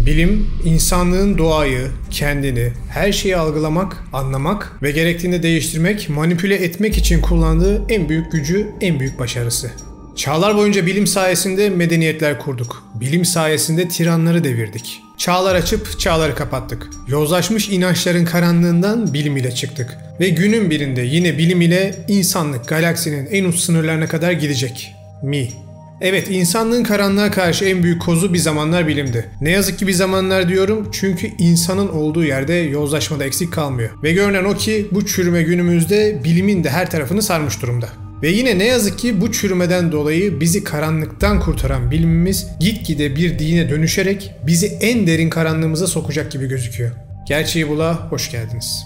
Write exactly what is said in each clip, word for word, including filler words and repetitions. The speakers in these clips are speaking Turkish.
Bilim, insanlığın doğayı, kendini, her şeyi algılamak, anlamak ve gerektiğinde değiştirmek, manipüle etmek için kullandığı en büyük gücü, en büyük başarısı. Çağlar boyunca bilim sayesinde medeniyetler kurduk. Bilim sayesinde tiranları devirdik. Çağlar açıp çağları kapattık. Yozlaşmış inançların karanlığından bilim ile çıktık. Ve günün birinde yine bilim ile insanlık galaksinin en uç sınırlarına kadar gidecek. Mi. Evet, insanlığın karanlığa karşı en büyük kozu bir zamanlar bilimdi. Ne yazık ki bir zamanlar diyorum çünkü insanın olduğu yerde yozlaşmada eksik kalmıyor. Ve görünen o ki bu çürüme günümüzde bilimin de her tarafını sarmış durumda. Ve yine ne yazık ki bu çürümeden dolayı bizi karanlıktan kurtaran bilimimiz gitgide bir dine dönüşerek bizi en derin karanlığımıza sokacak gibi gözüküyor. Gerçeği Bula hoş geldiniz.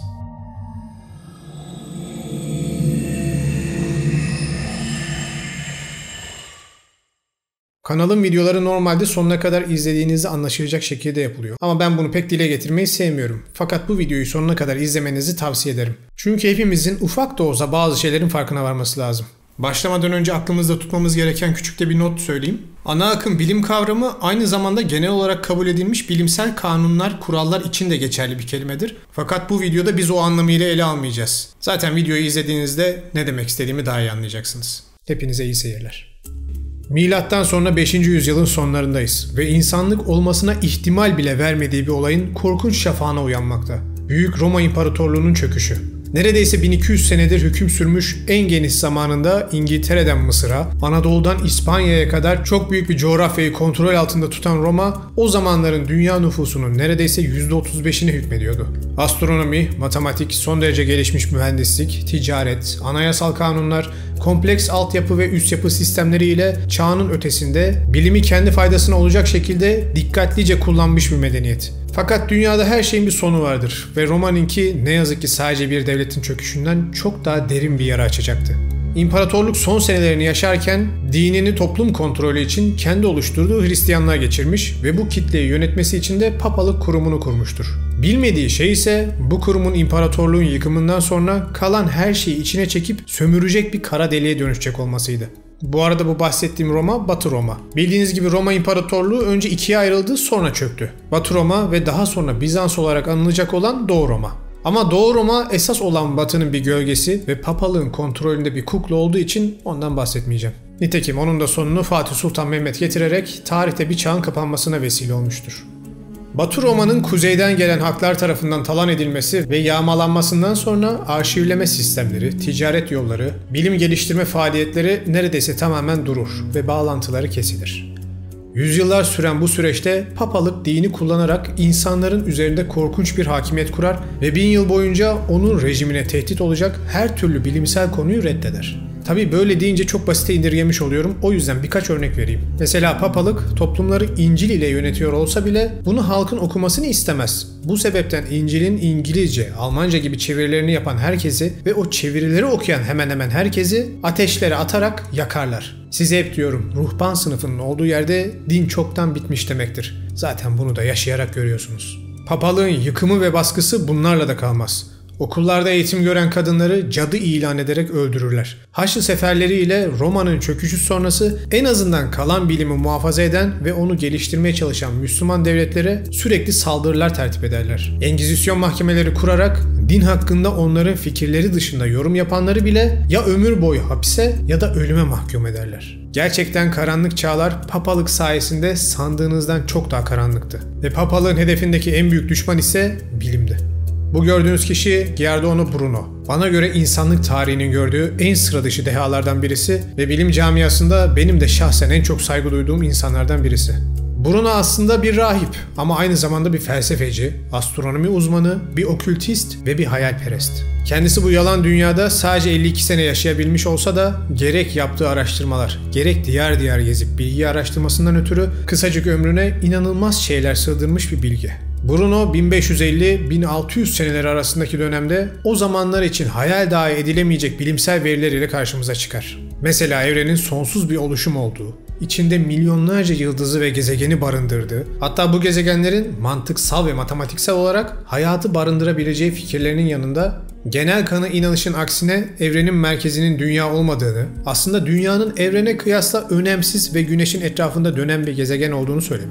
Kanalın videoları normalde sonuna kadar izlediğinizde anlaşılacak şekilde yapılıyor. Ama ben bunu pek dile getirmeyi sevmiyorum. Fakat bu videoyu sonuna kadar izlemenizi tavsiye ederim. Çünkü hepimizin ufak da olsa bazı şeylerin farkına varması lazım. Başlamadan önce aklımızda tutmamız gereken küçük de bir not söyleyeyim. Ana akım bilim kavramı aynı zamanda genel olarak kabul edilmiş bilimsel kanunlar, kurallar için de geçerli bir kelimedir. Fakat bu videoda biz o anlamıyla ele almayacağız. Zaten videoyu izlediğinizde ne demek istediğimi daha iyi anlayacaksınız. Hepinize iyi seyirler. Milattan sonra beşinci yüzyılın sonlarındayız ve insanlık olmasına ihtimal bile vermediği bir olayın korkunç şafağına uyanmakta. Büyük Roma İmparatorluğu'nun çöküşü. Neredeyse bin iki yüz senedir hüküm sürmüş en geniş zamanında İngiltere'den Mısır'a, Anadolu'dan İspanya'ya kadar çok büyük bir coğrafyayı kontrol altında tutan Roma, o zamanların dünya nüfusunun neredeyse yüzde otuz beşine hükmediyordu. Astronomi, matematik, son derece gelişmiş mühendislik, ticaret, anayasal kanunlar, kompleks altyapı ve üst yapı sistemleri ile çağının ötesinde bilimi kendi faydasına olacak şekilde dikkatlice kullanmış bir medeniyet. Fakat dünyada her şeyin bir sonu vardır ve Roma'nınki ne yazık ki sadece bir devletin çöküşünden çok daha derin bir yara açacaktı. İmparatorluk son senelerini yaşarken dinini toplum kontrolü için kendi oluşturduğu Hristiyanlığa geçirmiş ve bu kitleyi yönetmesi için de papalık kurumunu kurmuştur. Bilmediği şey ise bu kurumun imparatorluğun yıkımından sonra kalan her şeyi içine çekip sömürecek bir kara deliğe dönüşecek olmasıydı. Bu arada bu bahsettiğim Roma, Batı Roma. Bildiğiniz gibi Roma İmparatorluğu önce ikiye ayrıldı, sonra çöktü. Batı Roma ve daha sonra Bizans olarak anılacak olan Doğu Roma. Ama Doğu Roma esas olan Batı'nın bir gölgesi ve papalığın kontrolünde bir kukla olduğu için ondan bahsetmeyeceğim. Nitekim onun da sonunu Fatih Sultan Mehmet getirerek tarihte bir çağın kapanmasına vesile olmuştur. Batı Roma'nın kuzeyden gelen haklar tarafından talan edilmesi ve yağmalanmasından sonra arşivleme sistemleri, ticaret yolları, bilim geliştirme faaliyetleri neredeyse tamamen durur ve bağlantıları kesilir. Yüzyıllar süren bu süreçte papalık dini kullanarak insanların üzerinde korkunç bir hakimiyet kurar ve bin yıl boyunca onun rejimine tehdit olacak her türlü bilimsel konuyu reddeder. Tabii böyle deyince çok basite indirgemiş oluyorum. O yüzden birkaç örnek vereyim. Mesela papalık toplumları İncil ile yönetiyor olsa bile bunu halkın okumasını istemez. Bu sebepten İncil'in İngilizce, Almanca gibi çevirilerini yapan herkesi ve o çevirileri okuyan hemen hemen herkesi ateşlere atarak yakarlar. Size hep diyorum, ruhban sınıfının olduğu yerde din çoktan bitmiş demektir. Zaten bunu da yaşayarak görüyorsunuz. Papalığın yıkımı ve baskısı bunlarla da kalmaz. Okullarda eğitim gören kadınları cadı ilan ederek öldürürler. Haçlı seferleriyle Roma'nın çöküşü sonrası en azından kalan bilimi muhafaza eden ve onu geliştirmeye çalışan Müslüman devletlere sürekli saldırılar tertip ederler. Engizisyon mahkemeleri kurarak din hakkında onların fikirleri dışında yorum yapanları bile ya ömür boyu hapise ya da ölüme mahkum ederler. Gerçekten karanlık çağlar papalık sayesinde sandığınızdan çok daha karanlıktı. Ve papalığın hedefindeki en büyük düşman ise bilimdi. Bu gördüğünüz kişi Giordano Bruno. Bana göre insanlık tarihinin gördüğü en sıra dışı dehalardan birisi ve bilim camiasında benim de şahsen en çok saygı duyduğum insanlardan birisi. Bruno aslında bir rahip ama aynı zamanda bir felsefeci, astronomi uzmanı, bir okültist ve bir hayalperest. Kendisi bu yalan dünyada sadece elli iki sene yaşayabilmiş olsa da gerek yaptığı araştırmalar, gerek diyar diyar gezip bilgi araştırmasından ötürü kısacık ömrüne inanılmaz şeyler sığdırmış bir bilge. Bruno bin beş yüz elli bin altı yüz seneleri arasındaki dönemde o zamanlar için hayal dahi edilemeyecek bilimsel veriler ile karşımıza çıkar. Mesela evrenin sonsuz bir oluşum olduğu, içinde milyonlarca yıldızı ve gezegeni barındırdığı, hatta bu gezegenlerin mantıksal ve matematiksel olarak hayatı barındırabileceği fikirlerinin yanında genel kanı inanışın aksine evrenin merkezinin dünya olmadığını, aslında dünyanın evrene kıyasla önemsiz ve güneşin etrafında dönen bir gezegen olduğunu söylemiştir.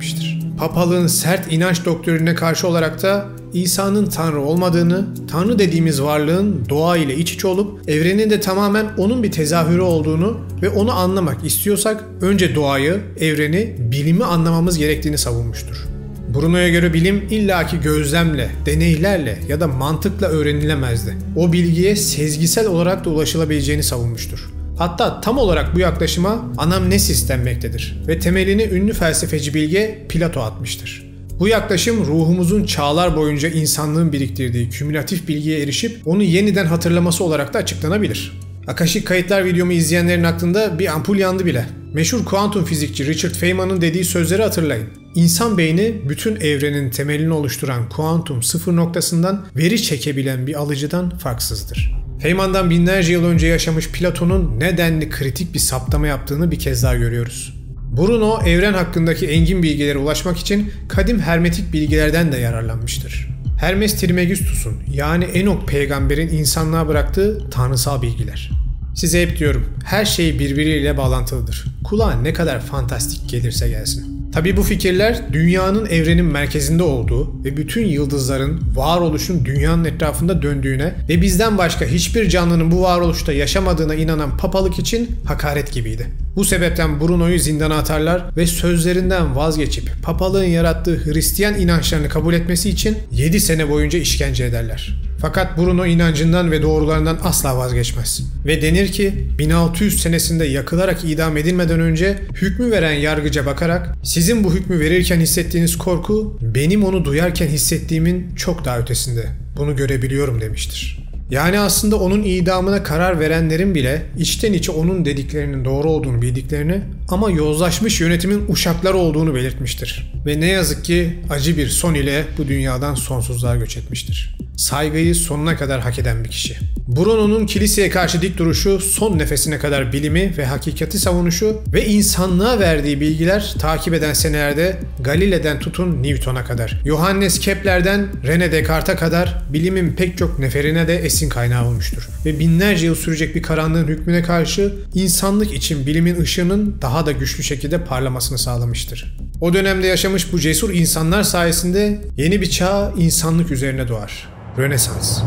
Papalığın sert inanç doktrinine karşı olarak da İsa'nın Tanrı olmadığını, Tanrı dediğimiz varlığın doğa ile iç içe olup evrenin de tamamen onun bir tezahürü olduğunu ve onu anlamak istiyorsak önce doğayı, evreni, bilimi anlamamız gerektiğini savunmuştur. Bruno'ya göre bilim illaki gözlemle, deneylerle ya da mantıkla öğrenilemezdi. O bilgiye sezgisel olarak da ulaşılabileceğini savunmuştur. Hatta tam olarak bu yaklaşıma anamnesis denmektedir ve temelini ünlü felsefeci bilge Plato atmıştır. Bu yaklaşım ruhumuzun çağlar boyunca insanlığın biriktirdiği kümülatif bilgiye erişip onu yeniden hatırlaması olarak da açıklanabilir. Akaşik kayıtlar videomu izleyenlerin aklında bir ampul yandı bile. Meşhur kuantum fizikçi Richard Feynman'ın dediği sözleri hatırlayın. İnsan beyni bütün evrenin temelini oluşturan kuantum sıfır noktasından veri çekebilen bir alıcıdan farksızdır. Feynman'dan binlerce yıl önce yaşamış Platon'un nedenli kritik bir saptama yaptığını bir kez daha görüyoruz. Bruno, evren hakkındaki engin bilgilere ulaşmak için kadim hermetik bilgilerden de yararlanmıştır. Hermes Trismegistus'un yani Enok peygamberin insanlığa bıraktığı tanrısal bilgiler. Size hep diyorum, her şey birbiriyle bağlantılıdır. Kulağa ne kadar fantastik gelirse gelsin. Tabii bu fikirler dünyanın evrenin merkezinde olduğu ve bütün yıldızların varoluşun dünyanın etrafında döndüğüne ve bizden başka hiçbir canlının bu varoluşta yaşamadığına inanan papalık için hakaret gibiydi. Bu sebepten Bruno'yu zindana atarlar ve sözlerinden vazgeçip papalığın yarattığı Hristiyan inançlarını kabul etmesi için yedi sene boyunca işkence ederler. Fakat Bruno inancından ve doğrularından asla vazgeçmez. Ve denir ki bin altı yüz senesinde yakılarak idam edilmeden önce hükmü veren yargıca bakarak sizin bu hükmü verirken hissettiğiniz korku benim onu duyarken hissettiğimin çok daha ötesinde. Bunu görebiliyorum demiştir. Yani aslında onun idamına karar verenlerin bile içten içe onun dediklerinin doğru olduğunu bildiklerini ama yozlaşmış yönetimin uşakları olduğunu belirtmiştir. Ve ne yazık ki acı bir son ile bu dünyadan sonsuzluğa göç etmiştir. Saygıyı sonuna kadar hak eden bir kişi. Bruno'nun kiliseye karşı dik duruşu, son nefesine kadar bilimi ve hakikati savunuşu ve insanlığa verdiği bilgiler takip eden senelerde Galile'den tutun Newton'a kadar, Johannes Kepler'den René Descartes'a kadar bilimin pek çok neferine de esin kaynağı olmuştur. Ve binlerce yıl sürecek bir karanlığın hükmüne karşı insanlık için bilimin ışığının daha da güçlü şekilde parlamasını sağlamıştır. O dönemde yaşamış bu cesur insanlar sayesinde yeni bir çağ insanlık üzerine doğar. Rönesans.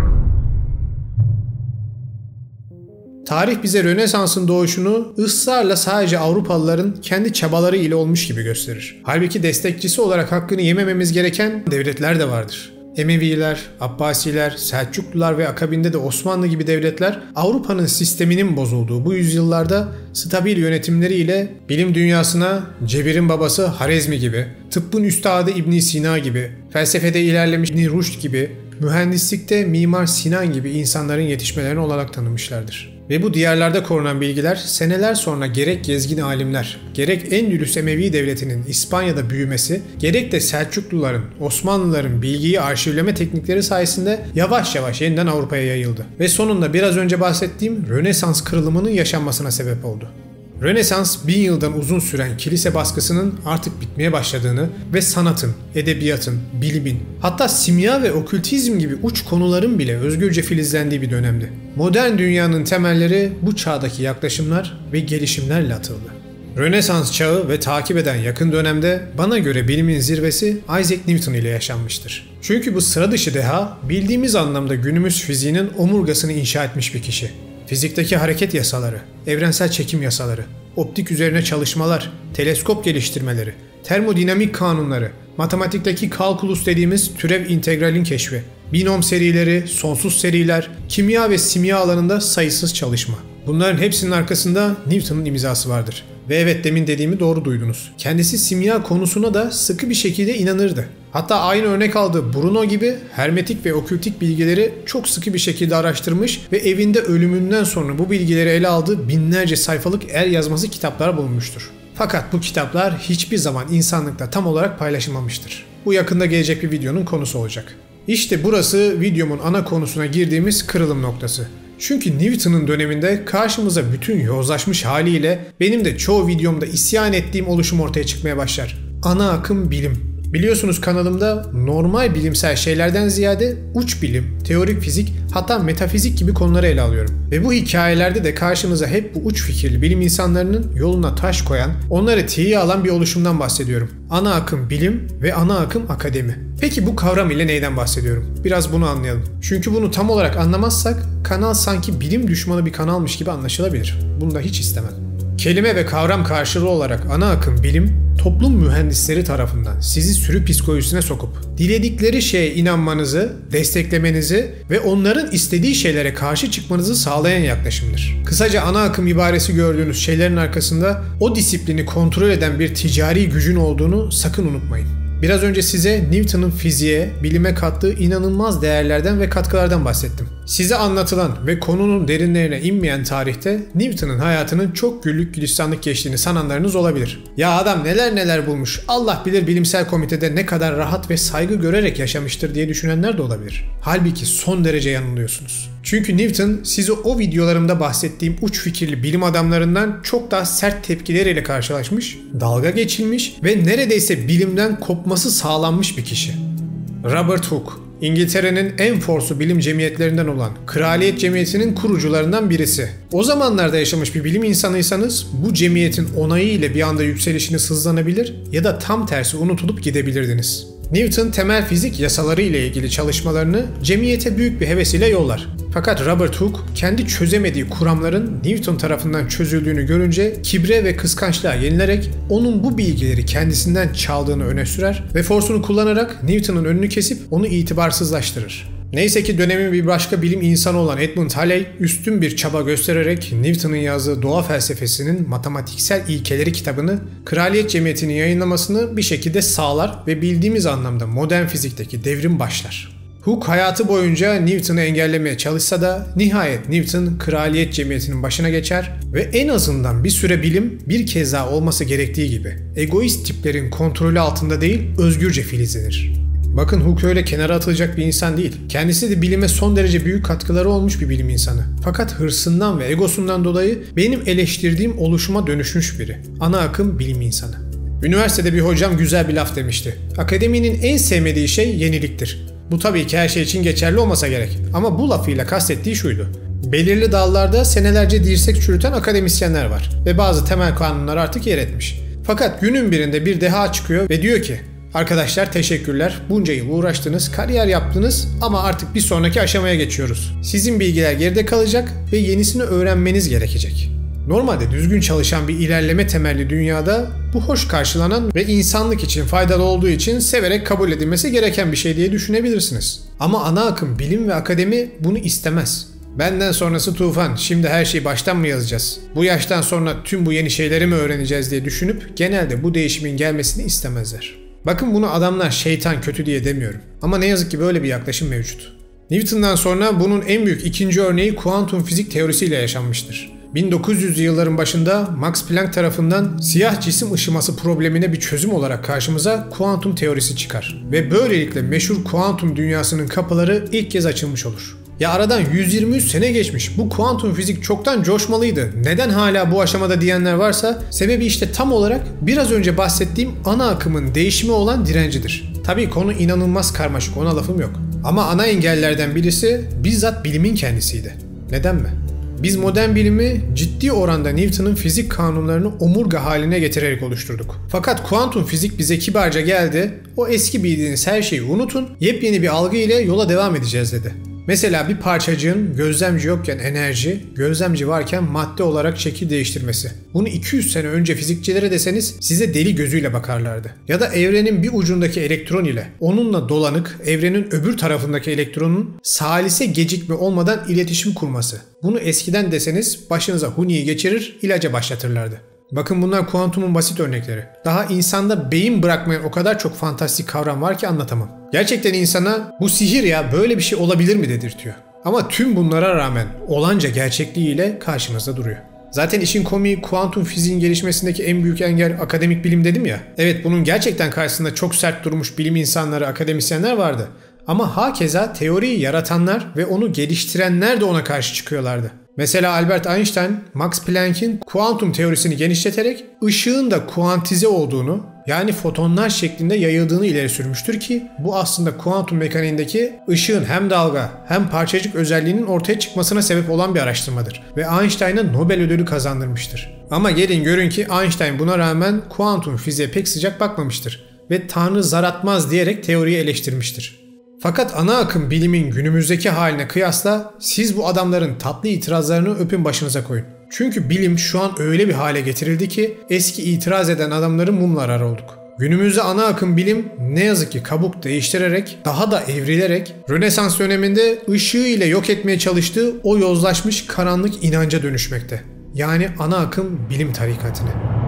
Tarih bize Rönesans'ın doğuşunu ısrarla sadece Avrupalıların kendi çabaları ile olmuş gibi gösterir. Halbuki destekçisi olarak hakkını yemememiz gereken devletler de vardır. Emeviler, Abbasiler, Selçuklular ve akabinde de Osmanlı gibi devletler Avrupa'nın sisteminin bozulduğu bu yüzyıllarda stabil yönetimleriyle bilim dünyasına Cebir'in babası Harezmi gibi, tıbbın üstadı İbn Sina gibi, felsefede ilerlemiş İbn Rüşd gibi, mühendislikte Mimar Sinan gibi insanların yetişmelerini olarak tanımışlardır. Ve bu diyarlarda korunan bilgiler seneler sonra gerek gezgin alimler, gerek Endülüs Emevi Devleti'nin İspanya'da büyümesi, gerek de Selçukluların, Osmanlıların bilgiyi arşivleme teknikleri sayesinde yavaş yavaş yeniden Avrupa'ya yayıldı. Ve sonunda biraz önce bahsettiğim Rönesans kırılımının yaşanmasına sebep oldu. Rönesans bin yıldan uzun süren kilise baskısının artık bitmeye başladığını ve sanatın, edebiyatın, bilimin, hatta simya ve okültizm gibi uç konuların bile özgürce filizlendiği bir dönemdi. Modern dünyanın temelleri bu çağdaki yaklaşımlar ve gelişimlerle atıldı. Rönesans çağı ve takip eden yakın dönemde bana göre bilimin zirvesi Isaac Newton ile yaşanmıştır. Çünkü bu sıra dışı deha bildiğimiz anlamda günümüz fiziğinin omurgasını inşa etmiş bir kişi. Fizikteki hareket yasaları, evrensel çekim yasaları, optik üzerine çalışmalar, teleskop geliştirmeleri, termodinamik kanunları, matematikteki kalkulus dediğimiz türev integralin keşfi, binom serileri, sonsuz seriler, kimya ve simya alanında sayısız çalışma. Bunların hepsinin arkasında Newton'un imzası vardır. Ve evet, demin dediğimi doğru duydunuz. Kendisi simya konusuna da sıkı bir şekilde inanırdı. Hatta aynı örnek aldığı Bruno gibi hermetik ve okültik bilgileri çok sıkı bir şekilde araştırmış ve evinde ölümünden sonra bu bilgileri ele aldığı binlerce sayfalık el yazması kitaplar bulunmuştur. Fakat bu kitaplar hiçbir zaman insanlıkla tam olarak paylaşılmamıştır. Bu yakında gelecek bir videonun konusu olacak. İşte burası videomun ana konusuna girdiğimiz kırılım noktası. Çünkü Newton'un döneminde karşımıza bütün yozlaşmış haliyle benim de çoğu videomda isyan ettiğim oluşum ortaya çıkmaya başlar. Ana akım bilim Biliyorsunuz kanalımda normal bilimsel şeylerden ziyade uç bilim, teorik fizik, hatta metafizik gibi konuları ele alıyorum. Ve bu hikayelerde de karşınıza hep bu uç fikirli bilim insanlarının yoluna taş koyan, onları tiye alan bir oluşumdan bahsediyorum. Ana akım bilim ve ana akım akademi. Peki bu kavram ile neyden bahsediyorum? Biraz bunu anlayalım. Çünkü bunu tam olarak anlamazsak kanal sanki bilim düşmanı bir kanalmış gibi anlaşılabilir. Bunu da hiç istemem. Kelime ve kavram karşılığı olarak ana akım bilim, toplum mühendisleri tarafından sizi sürü psikolojisine sokup diledikleri şeye inanmanızı, desteklemenizi ve onların istediği şeylere karşı çıkmanızı sağlayan yaklaşımdır. Kısaca ana akım ibaresi gördüğünüz şeylerin arkasında o disiplini kontrol eden bir ticari gücün olduğunu sakın unutmayın. Biraz önce size Newton'un fiziğe, bilime kattığı inanılmaz değerlerden ve katkılardan bahsettim. Size anlatılan ve konunun derinlerine inmeyen tarihte Newton'un hayatının çok güllük gülistanlık geçtiğini sananlarınız olabilir. Ya adam neler neler bulmuş, Allah bilir bilimsel komitede ne kadar rahat ve saygı görerek yaşamıştır diye düşünenler de olabilir. Halbuki son derece yanılıyorsunuz. Çünkü Newton size o videolarımda bahsettiğim uç fikirli bilim adamlarından çok daha sert tepkileriyle karşılaşmış, dalga geçilmiş ve neredeyse bilimden kopması sağlanmış bir kişi. Robert Hooke, İngiltere'nin en forsu bilim cemiyetlerinden olan Kraliyet Cemiyeti'nin kurucularından birisi. O zamanlarda yaşamış bir bilim insanıysanız bu cemiyetin onayı ile bir anda yükselişiniz hızlanabilir ya da tam tersi unutulup gidebilirdiniz. Newton temel fizik yasaları ile ilgili çalışmalarını cemiyete büyük bir heves ile yollar. Fakat Robert Hooke kendi çözemediği kuramların Newton tarafından çözüldüğünü görünce kibre ve kıskançlığa yenilerek onun bu bilgileri kendisinden çaldığını öne sürer ve forsunu kullanarak Newton'un önünü kesip onu itibarsızlaştırır. Neyse ki dönemin bir başka bilim insanı olan Edmund Halley üstün bir çaba göstererek Newton'un yazdığı Doğa Felsefesi'nin Matematiksel İlkeleri kitabını Kraliyet Cemiyeti'nin yayınlamasını bir şekilde sağlar ve bildiğimiz anlamda modern fizikteki devrim başlar. Hooke hayatı boyunca Newton'u engellemeye çalışsa da nihayet Newton Kraliyet Cemiyeti'nin başına geçer ve en azından bir süre bilim bir kez daha olması gerektiği gibi egoist tiplerin kontrolü altında değil özgürce filizlenir. Bakın Hooke öyle kenara atılacak bir insan değil. Kendisi de bilime son derece büyük katkıları olmuş bir bilim insanı. Fakat hırsından ve egosundan dolayı benim eleştirdiğim oluşuma dönüşmüş biri. Ana akım bilim insanı. Üniversitede bir hocam güzel bir laf demişti. Akademinin en sevmediği şey yeniliktir. Bu tabii ki her şey için geçerli olmasa gerek. Ama bu lafıyla kastettiği şuydu. Belirli dallarda senelerce dirsek çürüten akademisyenler var. Ve bazı temel kanunlar artık yer etmiş. Fakat günün birinde bir deha çıkıyor ve diyor ki arkadaşlar teşekkürler, bunca yıl uğraştınız, kariyer yaptınız ama artık bir sonraki aşamaya geçiyoruz. Sizin bilgiler geride kalacak ve yenisini öğrenmeniz gerekecek. Normalde düzgün çalışan bir ilerleme temelli dünyada bu hoş karşılanan ve insanlık için faydalı olduğu için severek kabul edilmesi gereken bir şey diye düşünebilirsiniz. Ama ana akım bilim ve akademi bunu istemez. Benden sonrası tufan, şimdi her şeyi baştan mı yazacağız? Bu yaştan sonra tüm bu yeni şeyleri mi öğreneceğiz diye düşünüp genelde bu değişimin gelmesini istemezler. Bakın bunu adamlar şeytan kötü diye demiyorum. Ama ne yazık ki böyle bir yaklaşım mevcut. Newton'dan sonra bunun en büyük ikinci örneği kuantum fizik teorisiyle yaşanmıştır. bin dokuz yüzlü yılların başında Max Planck tarafından siyah cisim ışıması problemine bir çözüm olarak karşımıza kuantum teorisi çıkar. Ve böylelikle meşhur kuantum dünyasının kapıları ilk kez açılmış olur. Ya aradan yüz yirmi üç sene geçmiş. Bu kuantum fizik çoktan coşmalıydı. Neden hala bu aşamada diyenler varsa sebebi işte tam olarak biraz önce bahsettiğim ana akımın değişimi olan direncidir. Tabii konu inanılmaz karmaşık, ona lafım yok. Ama ana engellerden birisi bizzat bilimin kendisiydi. Neden mi? Biz modern bilimi ciddi oranda Newton'un fizik kanunlarını omurga haline getirerek oluşturduk. Fakat kuantum fizik bize kibarca geldi, o eski bildiğiniz her şeyi unutun, yepyeni bir algı ile yola devam edeceğiz dedi. Mesela bir parçacığın gözlemci yokken enerji, gözlemci varken madde olarak şekil değiştirmesi. Bunu iki yüz sene önce fizikçilere deseniz size deli gözüyle bakarlardı. Ya da evrenin bir ucundaki elektron ile onunla dolanık evrenin öbür tarafındaki elektronun salise gecikme olmadan iletişim kurması. Bunu eskiden deseniz başınıza huniyi geçirir, ilaca başlatırlardı. Bakın bunlar kuantumun basit örnekleri. Daha insanda beyin bırakmayan o kadar çok fantastik kavram var ki anlatamam. Gerçekten insana bu sihir ya böyle bir şey olabilir mi dedirtiyor. Ama tüm bunlara rağmen olanca gerçekliğiyle karşımızda duruyor. Zaten işin komiği kuantum fiziğin gelişmesindeki en büyük engel akademik bilim dedim ya. Evet bunun gerçekten karşısında çok sert durmuş bilim insanları, akademisyenler vardı. Ama hakeza teoriyi yaratanlar ve onu geliştirenler de ona karşı çıkıyorlardı. Mesela Albert Einstein, Max Planck'in kuantum teorisini genişleterek ışığın da kuantize olduğunu, yani fotonlar şeklinde yayıldığını ileri sürmüştür ki bu aslında kuantum mekaniğindeki ışığın hem dalga hem parçacık özelliğinin ortaya çıkmasına sebep olan bir araştırmadır ve Einstein'a Nobel ödülü kazandırmıştır. Ama gelin görün ki Einstein buna rağmen kuantum fiziğe pek sıcak bakmamıştır ve Tanrı zar atmaz diyerek teoriyi eleştirmiştir. Fakat ana akım bilimin günümüzdeki haline kıyasla siz bu adamların tatlı itirazlarını öpün başınıza koyun. Çünkü bilim şu an öyle bir hale getirildi ki eski itiraz eden adamları mumla arar olduk. Günümüzde ana akım bilim ne yazık ki kabuk değiştirerek, daha da evrilerek, Rönesans döneminde ışığı ile yok etmeye çalıştığı o yozlaşmış karanlık inanca dönüşmekte. Yani ana akım bilim tarikatine.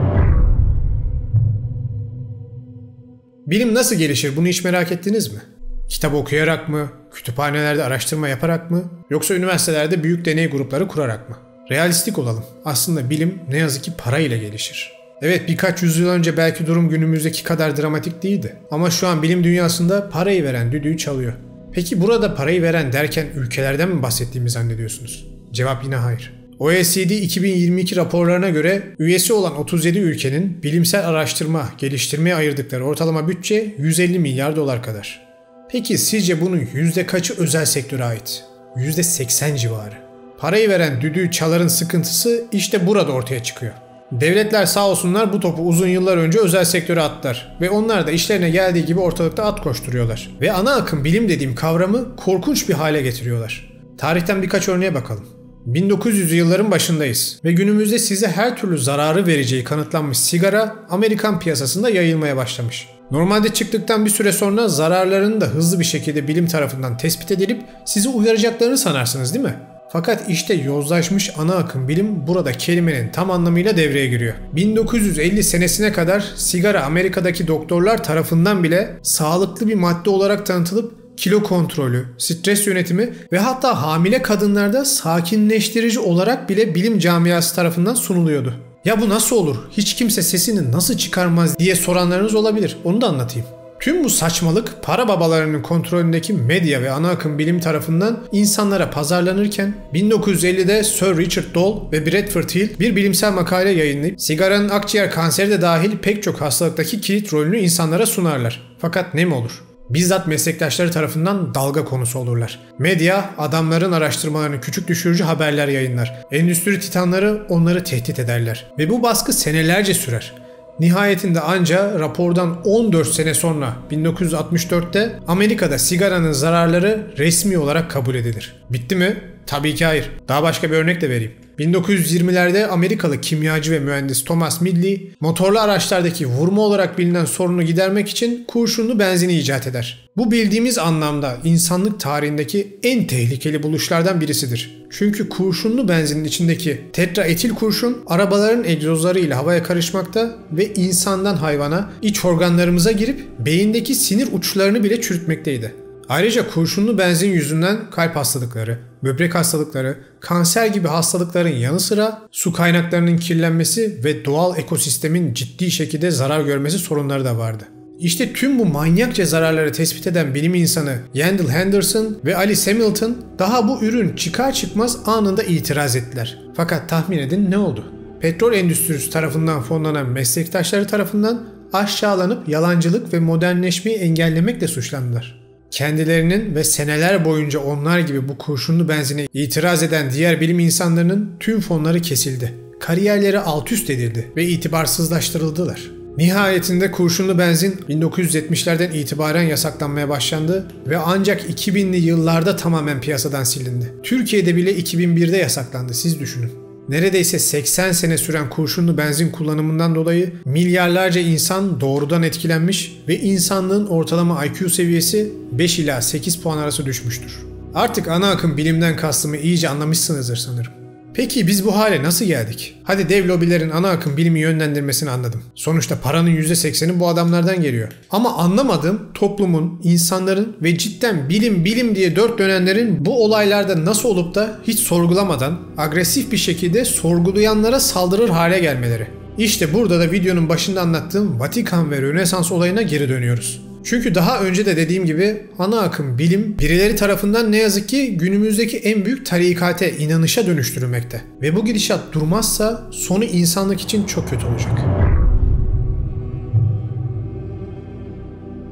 Bilim nasıl gelişir bunu hiç merak ettiniz mi? Kitap okuyarak mı, kütüphanelerde araştırma yaparak mı, yoksa üniversitelerde büyük deney grupları kurarak mı? Realistik olalım. Aslında bilim ne yazık ki para ile gelişir. Evet, birkaç yüzyıl önce belki durum günümüzdeki kadar dramatik değildi. Ama şu an bilim dünyasında parayı veren düdüğü çalıyor. Peki burada parayı veren derken ülkelerden mi bahsettiğimi zannediyorsunuz? Cevap yine hayır. O E C D iki bin yirmi iki raporlarına göre üyesi olan otuz yedi ülkenin bilimsel araştırma, geliştirmeye ayırdıkları ortalama bütçe yüz elli milyar dolar kadar. Peki sizce bunun yüzde kaçı özel sektöre ait? yüzde seksen civarı. Parayı veren düdüğü çaların sıkıntısı işte burada ortaya çıkıyor. Devletler sağ olsunlar bu topu uzun yıllar önce özel sektöre attılar ve onlar da işlerine geldiği gibi ortalıkta at koşturuyorlar. Ve ana akım bilim dediğim kavramı korkunç bir hale getiriyorlar. Tarihten birkaç örneğe bakalım. bin dokuz yüzlü yılların başındayız ve günümüzde size her türlü zararı vereceği kanıtlanmış sigara Amerikan piyasasında yayılmaya başlamış. Normalde çıktıktan bir süre sonra zararlarının da hızlı bir şekilde bilim tarafından tespit edilip sizi uyaracaklarını sanarsınız değil mi? Fakat işte yozlaşmış ana akım bilim burada kelimenin tam anlamıyla devreye giriyor. bin dokuz yüz elli senesine kadar sigara Amerika'daki doktorlar tarafından bile sağlıklı bir madde olarak tanıtılıp kilo kontrolü, stres yönetimi ve hatta hamile kadınlarda sakinleştirici olarak bile bilim camiası tarafından sunuluyordu. Ya bu nasıl olur? Hiç kimse sesini nasıl çıkarmaz diye soranlarınız olabilir. Onu da anlatayım. Tüm bu saçmalık para babalarının kontrolündeki medya ve ana akım bilim tarafından insanlara pazarlanırken bin dokuz yüz ellide Sir Richard Dole ve Bradford Hill bir bilimsel makale yayınlayıp sigaranın akciğer kanseri de dahil pek çok hastalıktaki kilit rolünü insanlara sunarlar. Fakat ne mi olur? Bizzat meslektaşları tarafından dalga konusu olurlar. Medya adamların araştırmalarını küçük düşürücü haberler yayınlar. Endüstri titanları onları tehdit ederler. Ve bu baskı senelerce sürer. Nihayetinde anca rapordan on dört sene sonra bin dokuz yüz altmış dörtte Amerika'da sigaranın zararları resmi olarak kabul edilir. Bitti mi? Tabii ki hayır. Daha başka bir örnek de vereyim. bin dokuz yüz yirmilerde Amerikalı kimyacı ve mühendis Thomas Midley, motorlu araçlardaki vurma olarak bilinen sorunu gidermek için kurşunlu benzini icat eder. Bu bildiğimiz anlamda insanlık tarihindeki en tehlikeli buluşlardan birisidir. Çünkü kurşunlu benzinin içindeki tetraetil kurşun arabaların egzozlarıyla havaya karışmakta ve insandan hayvana, iç organlarımıza girip beyindeki sinir uçlarını bile çürütmekteydi. Ayrıca kurşunlu benzin yüzünden kalp hastalıkları, böbrek hastalıkları, kanser gibi hastalıkların yanı sıra su kaynaklarının kirlenmesi ve doğal ekosistemin ciddi şekilde zarar görmesi sorunları da vardı. İşte tüm bu manyakça zararları tespit eden bilim insanı Yandell Henderson ve Alice Hamilton daha bu ürün çıkar çıkmaz anında itiraz ettiler. Fakat tahmin edin ne oldu? Petrol endüstrisi tarafından fonlanan meslektaşları tarafından aşağılanıp yalancılık ve modernleşmeyi engellemekle suçlandılar. Kendilerinin ve seneler boyunca onlar gibi bu kurşunlu benzine itiraz eden diğer bilim insanlarının tüm fonları kesildi. Kariyerleri alt üst edildi ve itibarsızlaştırıldılar. Nihayetinde kurşunlu benzin bin dokuz yüz yetmişlerden itibaren yasaklanmaya başlandı ve ancak iki binli yıllarda tamamen piyasadan silindi. Türkiye'de bile iki bin birde yasaklandı, siz düşünün. Neredeyse seksen sene süren kurşunlu benzin kullanımından dolayı milyarlarca insan doğrudan etkilenmiş ve insanlığın ortalama I Q seviyesi beş ila sekiz puan arası düşmüştür. Artık ana akım bilimden kastımı iyice anlamışsınızdır sanırım. Peki biz bu hale nasıl geldik? Hadi dev lobilerin ana akım bilimi yönlendirmesini anladım. Sonuçta paranın yüzde sekseni bu adamlardan geliyor. Ama anlamadığım toplumun, insanların ve cidden bilim bilim diye dört dönenlerin bu olaylarda nasıl olup da hiç sorgulamadan agresif bir şekilde sorgulayanlara saldırır hale gelmeleri. İşte burada da videonun başında anlattığım Vatikan ve Rönesans olayına geri dönüyoruz. Çünkü daha önce de dediğim gibi ana akım bilim birileri tarafından ne yazık ki günümüzdeki en büyük tarikate, inanışa dönüştürülmekte. Ve bu gidişat durmazsa sonu insanlık için çok kötü olacak.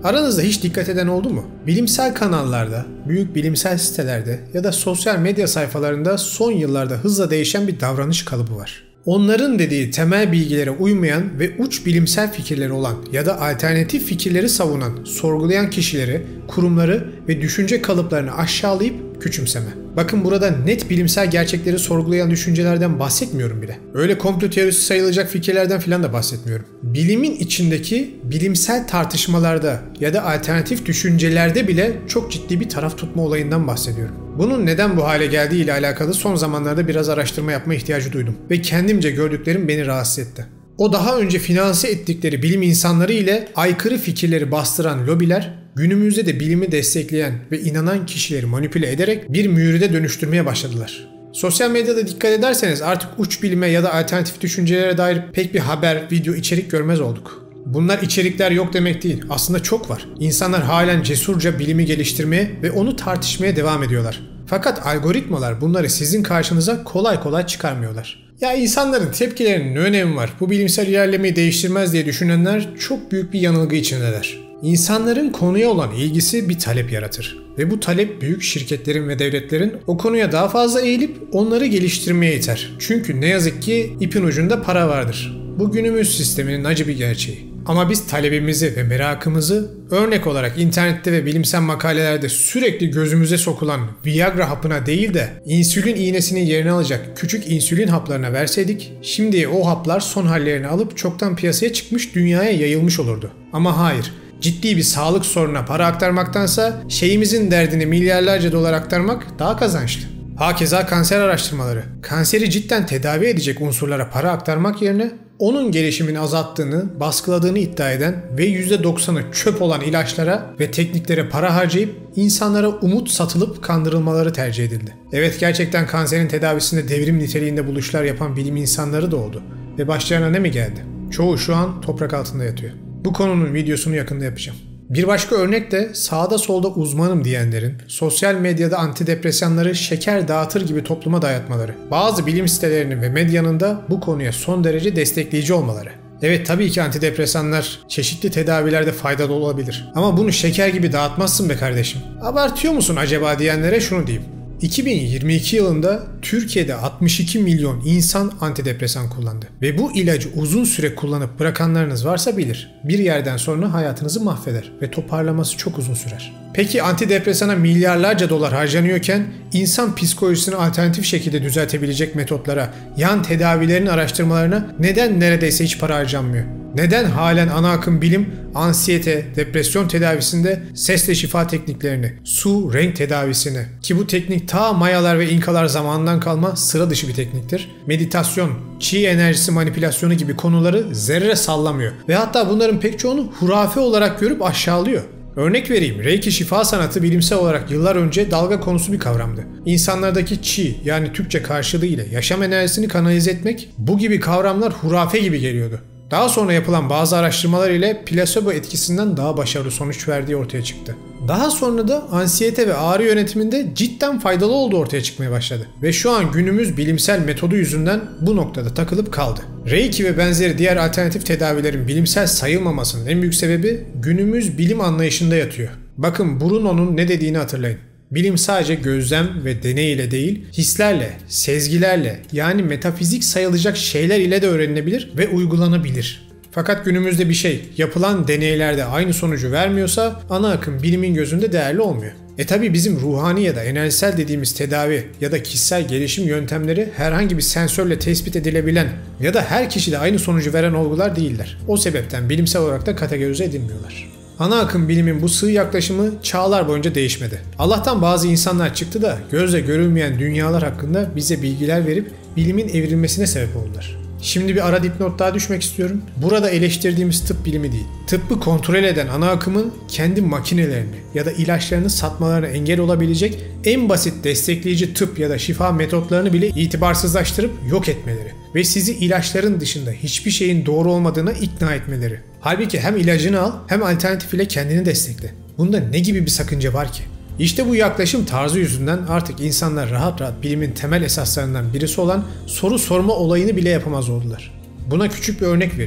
Aranızda hiç dikkat eden oldu mu? Bilimsel kanallarda, büyük bilimsel sitelerde ya da sosyal medya sayfalarında son yıllarda hızla değişen bir davranış kalıbı var. Onların dediği temel bilgilere uymayan ve uç bilimsel fikirleri olan ya da alternatif fikirleri savunan, sorgulayan kişileri, kurumları ve düşünce kalıplarını aşağılayıp küçümseme. Bakın burada net bilimsel gerçekleri sorgulayan düşüncelerden bahsetmiyorum bile. Öyle komplo teorisi sayılacak fikirlerden filan da bahsetmiyorum. Bilimin içindeki bilimsel tartışmalarda ya da alternatif düşüncelerde bile çok ciddi bir taraf tutma olayından bahsediyorum. Bunun neden bu hale geldiği ile alakalı son zamanlarda biraz araştırma yapma ihtiyacı duydum ve kendimce gördüklerim beni rahatsız etti. O daha önce finanse ettikleri bilim insanları ile aykırı fikirleri bastıran lobiler, günümüzde de bilimi destekleyen ve inanan kişileri manipüle ederek bir mühride dönüştürmeye başladılar. Sosyal medyada dikkat ederseniz artık uç bilime ya da alternatif düşüncelere dair pek bir haber, video, içerik görmez olduk. Bunlar içerikler yok demek değil. Aslında çok var. İnsanlar halen cesurca bilimi geliştirmeye ve onu tartışmaya devam ediyorlar. Fakat algoritmalar bunları sizin karşınıza kolay kolay çıkarmıyorlar. Ya insanların tepkilerinin ne önemi var? Bu bilimsel ilerlemeyi değiştirmez diye düşünenler çok büyük bir yanılgı içindeler. İnsanların konuya olan ilgisi bir talep yaratır. Ve bu talep büyük şirketlerin ve devletlerin o konuya daha fazla eğilip onları geliştirmeye iter. Çünkü ne yazık ki ipin ucunda para vardır. Bu günümüz sisteminin acı bir gerçeği. Ama biz talebimizi ve merakımızı örnek olarak internette ve bilimsel makalelerde sürekli gözümüze sokulan Viagra hapına değil de insülin iğnesinin yerini alacak küçük insülin haplarına verseydik, şimdi o haplar son hallerini alıp çoktan piyasaya çıkmış, dünyaya yayılmış olurdu. Ama hayır. Ciddi bir sağlık sorununa para aktarmaktansa şeyimizin derdini milyarlarca dolar aktarmak daha kazançlı. Hakeza kanser araştırmaları. Kanseri cidden tedavi edecek unsurlara para aktarmak yerine onun gelişimini azalttığını, baskıladığını iddia eden ve yüzde doksanı çöp olan ilaçlara ve tekniklere para harcayıp insanlara umut satılıp kandırılmaları tercih edildi. Evet, gerçekten kanserin tedavisinde devrim niteliğinde buluşlar yapan bilim insanları da oldu. Ve başlarına ne mi geldi? Çoğu şu an toprak altında yatıyor. Bu konunun videosunu yakında yapacağım. Bir başka örnek de sağda solda uzmanım diyenlerin sosyal medyada antidepresanları şeker dağıtır gibi topluma dayatmaları. Bazı bilim sitelerinin ve medyanın da bu konuya son derece destekleyici olmaları. Evet, tabii ki antidepresanlar çeşitli tedavilerde faydalı olabilir. Ama bunu şeker gibi dağıtmazsın be kardeşim. Abartıyor musun acaba diyenlere şunu diyeyim. iki bin yirmi iki yılında Türkiye'de altmış iki milyon insan antidepresan kullandı. Ve bu ilacı uzun süre kullanıp bırakanlarınız varsa bilir. Bir yerden sonra hayatınızı mahveder ve toparlaması çok uzun sürer. Peki antidepresana milyarlarca dolar harcanıyorken insan psikolojisini alternatif şekilde düzeltebilecek metotlara, yan tedavilerin araştırmalarına neden neredeyse hiç para harcanmıyor? Neden halen ana akım bilim, ansiyete, depresyon tedavisinde sesle şifa tekniklerini, su, renk tedavisini, ki bu teknik ta Mayalar ve İnkalar zamanından kalma sıra dışı bir tekniktir, meditasyon, çi enerjisi manipülasyonu gibi konuları zerre sallamıyor ve hatta bunların pek çoğunu hurafe olarak görüp aşağılıyor. Örnek vereyim, Reiki şifa sanatı bilimsel olarak yıllar önce dalga konusu bir kavramdı. İnsanlardaki çi, yani Türkçe karşılığı ile yaşam enerjisini kanalize etmek, bu gibi kavramlar hurafe gibi geliyordu. Daha sonra yapılan bazı araştırmalar ile plasebo etkisinden daha başarılı sonuç verdiği ortaya çıktı. Daha sonra da ansiyete ve ağrı yönetiminde cidden faydalı olduğu ortaya çıkmaya başladı. Ve şu an günümüz bilimsel metodu yüzünden bu noktada takılıp kaldı. Reiki ve benzeri diğer alternatif tedavilerin bilimsel sayılmamasının en büyük sebebi günümüz bilim anlayışında yatıyor. Bakın Bruno'nun ne dediğini hatırlayın. Bilim sadece gözlem ve deney ile değil, hislerle, sezgilerle, yani metafizik sayılacak şeyler ile de öğrenilebilir ve uygulanabilir. Fakat günümüzde bir şey yapılan deneylerde aynı sonucu vermiyorsa ana akım bilimin gözünde değerli olmuyor. E tabi bizim ruhani ya da enerjisel dediğimiz tedavi ya da kişisel gelişim yöntemleri herhangi bir sensörle tespit edilebilen ya da her kişide aynı sonucu veren olgular değiller. O sebepten bilimsel olarak da kategorize edilmiyorlar. Ana akım bilimin bu sığ yaklaşımı çağlar boyunca değişmedi. Allah'tan bazı insanlar çıktı da gözle görülmeyen dünyalar hakkında bize bilgiler verip bilimin evrilmesine sebep oldular. Şimdi bir ara dipnot daha düşmek istiyorum. Burada eleştirdiğimiz tıp bilimi değil. Tıbbı kontrol eden ana akımın kendi makinelerini ya da ilaçlarını satmalarına engel olabilecek en basit destekleyici tıp ya da şifa metotlarını bile itibarsızlaştırıp yok etmeleri ve sizi ilaçların dışında hiçbir şeyin doğru olmadığına ikna etmeleri. Halbuki hem ilacını al hem alternatif ile kendini destekle. Bunda ne gibi bir sakınca var ki? İşte bu yaklaşım tarzı yüzünden artık insanlar rahat rahat bilimin temel esaslarından birisi olan soru sorma olayını bile yapamaz oldular. Buna küçük bir örnek vereyim.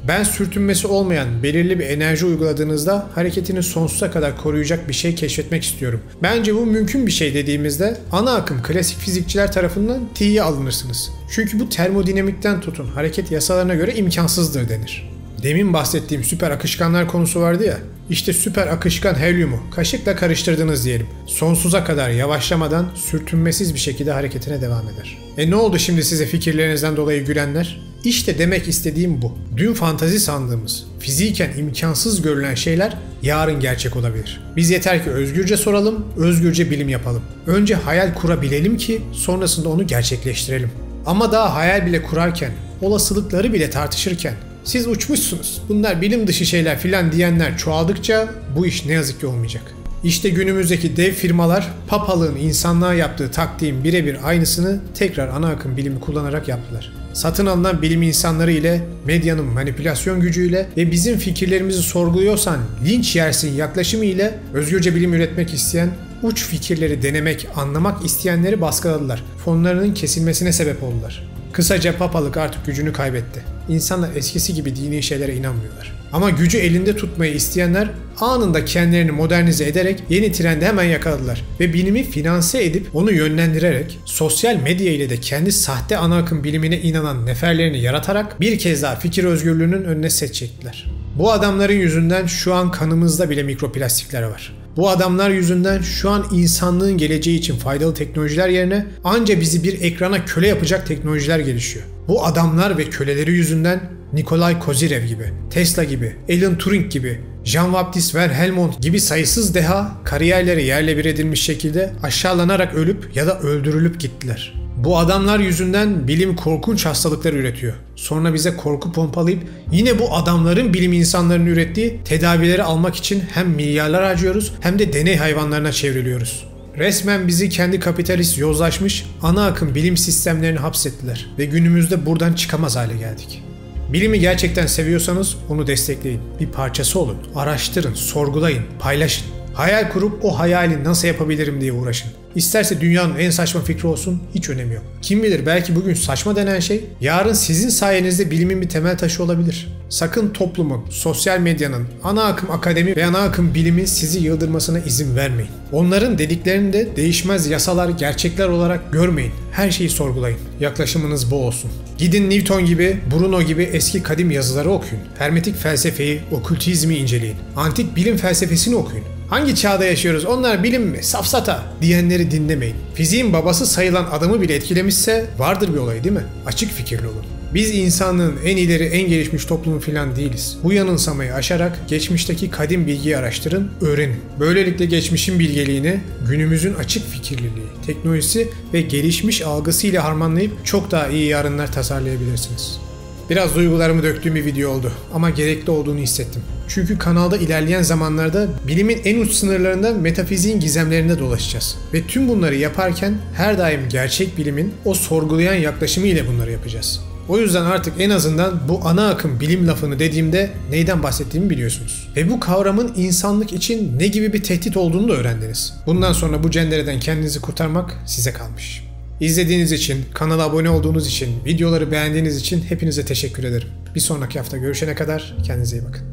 Ben sürtünmesi olmayan belirli bir enerji uyguladığınızda hareketini sonsuza kadar koruyacak bir şey keşfetmek istiyorum. Bence bu mümkün bir şey dediğimizde ana akım klasik fizikçiler tarafından tiye alınırsınız. Çünkü bu termodinamikten tutun hareket yasalarına göre imkansızdır denir. Demin bahsettiğim süper akışkanlar konusu vardı ya, işte süper akışkan helyumu kaşıkla karıştırdınız diyelim. Sonsuza kadar yavaşlamadan sürtünmesiz bir şekilde hareketine devam eder. E ne oldu şimdi size fikirlerinizden dolayı gülenler? İşte demek istediğim bu. Dün fantazi sandığımız, fiziken imkansız görülen şeyler yarın gerçek olabilir. Biz yeter ki özgürce soralım, özgürce bilim yapalım. Önce hayal kurabilelim ki sonrasında onu gerçekleştirelim. Ama daha hayal bile kurarken, olasılıkları bile tartışırken siz uçmuşsunuz, bunlar bilim dışı şeyler filan diyenler çoğaldıkça bu iş ne yazık ki olmayacak. İşte günümüzdeki dev firmalar papalığın insanlığa yaptığı taktiğin birebir aynısını tekrar ana akım bilimi kullanarak yaptılar. Satın alınan bilim insanları ile, medyanın manipülasyon gücüyle ve bizim fikirlerimizi sorguluyorsan linç yersin yaklaşımı ile özgürce bilim üretmek isteyen, uç fikirleri denemek, anlamak isteyenleri baskıladılar. Fonlarının kesilmesine sebep oldular. Kısaca papalık artık gücünü kaybetti. İnsanlar eskisi gibi dini şeylere inanmıyorlar. Ama gücü elinde tutmayı isteyenler anında kendilerini modernize ederek yeni trendi hemen yakaladılar. Ve bilimi finanse edip onu yönlendirerek sosyal medya ile de kendi sahte ana akım bilimine inanan neferlerini yaratarak bir kez daha fikir özgürlüğünün önüne set çektiler. Bu adamların yüzünden şu an kanımızda bile mikroplastikler var. Bu adamlar yüzünden şu an insanlığın geleceği için faydalı teknolojiler yerine anca bizi bir ekrana köle yapacak teknolojiler gelişiyor. Bu adamlar ve köleleri yüzünden Nikolay Kozyrev gibi, Tesla gibi, Alan Turing gibi, Jean-Baptiste Van Helmont gibi sayısız deha kariyerleri yerle bir edilmiş şekilde aşağılanarak ölüp ya da öldürülüp gittiler. Bu adamlar yüzünden bilim korkunç hastalıklar üretiyor. Sonra bize korku pompalayıp yine bu adamların bilim insanlarının ürettiği tedavileri almak için hem milyarlar harcıyoruz hem de deney hayvanlarına çevriliyoruz. Resmen bizi kendi kapitalist yozlaşmış ana akım bilim sistemlerine hapsettiler ve günümüzde buradan çıkamaz hale geldik. Bilimi gerçekten seviyorsanız onu destekleyin. Bir parçası olun, araştırın, sorgulayın, paylaşın. Hayal kurup o hayali nasıl yapabilirim diye uğraşın. İsterse dünyanın en saçma fikri olsun, hiç önemi yok. Kim bilir belki bugün saçma denen şey yarın sizin sayenizde bilimin bir temel taşı olabilir. Sakın toplumun, sosyal medyanın, ana akım akademi ve ana akım bilimin sizi yıldırmasına izin vermeyin. Onların dediklerini de değişmez yasalar, gerçekler olarak görmeyin. Her şeyi sorgulayın. Yaklaşımınız bu olsun. Gidin Newton gibi, Bruno gibi eski kadim yazıları okuyun. Hermetik felsefeyi, okültizmi inceleyin. Antik bilim felsefesini okuyun. Hangi çağda yaşıyoruz? Onlar bilim mi? Safsata diyenleri dinlemeyin. Fiziğin babası sayılan adamı bile etkilemişse vardır bir olay değil mi? Açık fikirli olun. Biz insanlığın en ileri, en gelişmiş toplumu filan değiliz. Bu yanılsamayı aşarak geçmişteki kadim bilgiyi araştırın, öğrenin. Böylelikle geçmişin bilgeliğini günümüzün açık fikirliliği, teknolojisi ve gelişmiş algısıyla harmanlayıp çok daha iyi yarınlar tasarlayabilirsiniz. Biraz duygularımı döktüğüm bir video oldu ama gerekli olduğunu hissettim. Çünkü kanalda ilerleyen zamanlarda bilimin en uç sınırlarında metafiziğin gizemlerinde dolaşacağız. Ve tüm bunları yaparken her daim gerçek bilimin o sorgulayan yaklaşımı ile bunları yapacağız. O yüzden artık en azından bu ana akım bilim lafını dediğimde neyden bahsettiğimi biliyorsunuz. Ve bu kavramın insanlık için ne gibi bir tehdit olduğunu da öğrendiniz. Bundan sonra bu cendereden kendinizi kurtarmak size kalmış. İzlediğiniz için, kanala abone olduğunuz için, videoları beğendiğiniz için hepinize teşekkür ederim. Bir sonraki hafta görüşene kadar kendinize iyi bakın.